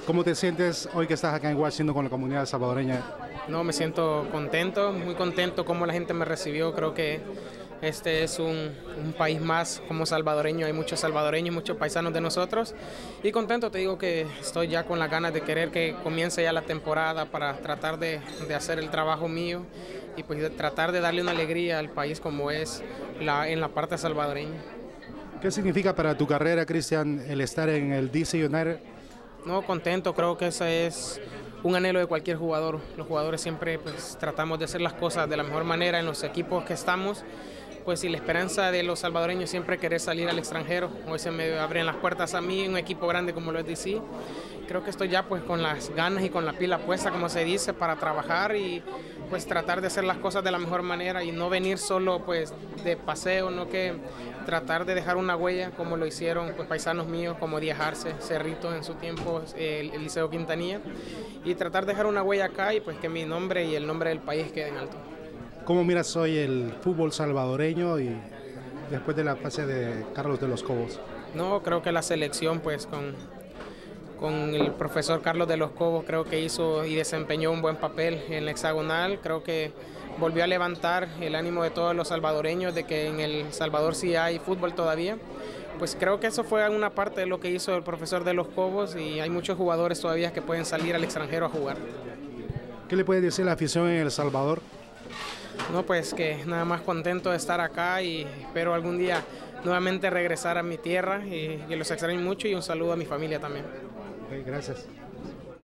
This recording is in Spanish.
¿Cómo te sientes hoy que estás acá en Washington con la comunidad salvadoreña? No, me siento contento, muy contento como la gente me recibió. Creo que este es un país más como salvadoreño. Hay muchos salvadoreños, muchos paisanos de nosotros. Y contento, te digo que estoy ya con las ganas de querer que comience ya la temporada para tratar de hacer el trabajo mío y pues de tratar de darle una alegría al país como es en la parte salvadoreña. ¿Qué significa para tu carrera, Cristian, el estar en el DC United? No, contento, creo que ese es un anhelo de cualquier jugador. Los jugadores siempre pues, tratamos de hacer las cosas de la mejor manera en los equipos que estamos. Pues y la esperanza de los salvadoreños siempre es querer salir al extranjero. Hoy se me abren las puertas a mí en un equipo grande como lo es DC. Creo que estoy ya pues con las ganas y con la pila puesta, como se dice, para trabajar y pues tratar de hacer las cosas de la mejor manera y no venir solo pues de paseo, no que tratar de dejar una huella como lo hicieron pues paisanos míos como Díaz Arce, Cerrito en su tiempo, el Liceo Quintanilla, y tratar de dejar una huella acá y pues que mi nombre y el nombre del país queden alto. ¿Cómo miras hoy el fútbol salvadoreño y después de la fase de Carlos de los Cobos? No, creo que la selección pues con el profesor Carlos de los Cobos creo que hizo y desempeñó un buen papel en el hexagonal. Creo que volvió a levantar el ánimo de todos los salvadoreños de que en El Salvador sí hay fútbol todavía. Pues creo que eso fue una parte de lo que hizo el profesor de los Cobos y hay muchos jugadores todavía que pueden salir al extranjero a jugar. ¿Qué le puede decir la afición en El Salvador? No, pues que nada más contento de estar acá y espero algún día nuevamente regresar a mi tierra y los extraño mucho y un saludo a mi familia también. Okay, gracias.